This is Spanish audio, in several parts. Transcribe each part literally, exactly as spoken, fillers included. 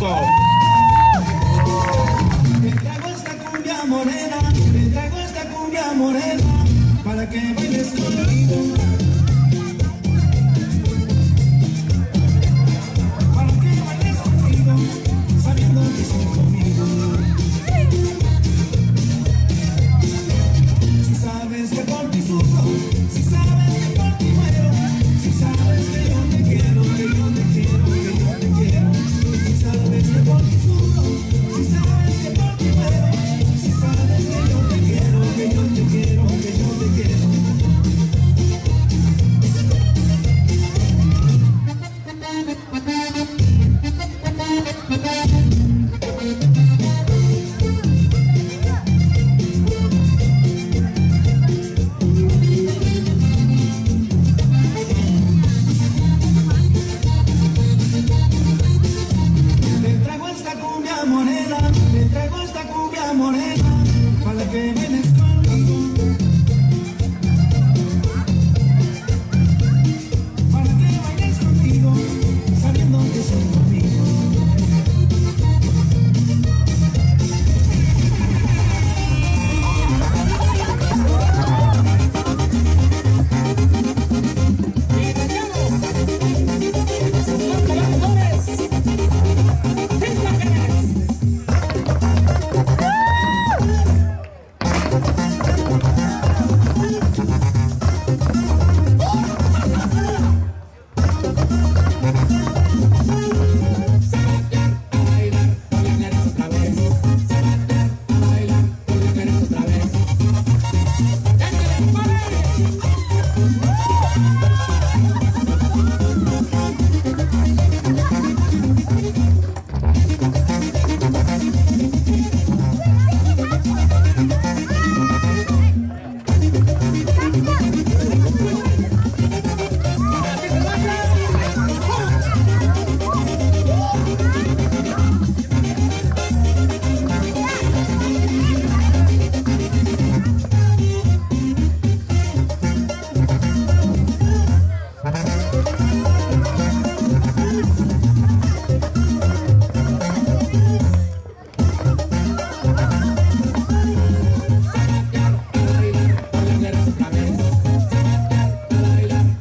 aplauso. Te traigo esta cumbia morena, te traigo esta cumbia morena, para que bailes conmigo. Para que bailes conmigo, sabiendo que estás conmigo. Si sabes que por ti sufro, si sabes que por ti muero, si sabes que yo te quiero, que yo te quiero, que yo te quiero. Si sabes que por ti sufro, si sabes que por ti muero, si sabes que yo te quiero, que yo te quiero, que yo te quiero. Te traigo esta cumbia morena, te traigo esta cumbia morena, para que bailes conmigo. Para que bailes conmigo, sabiendo que soy conmigo.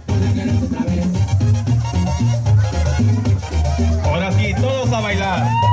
Ahora sí, todos a bailar.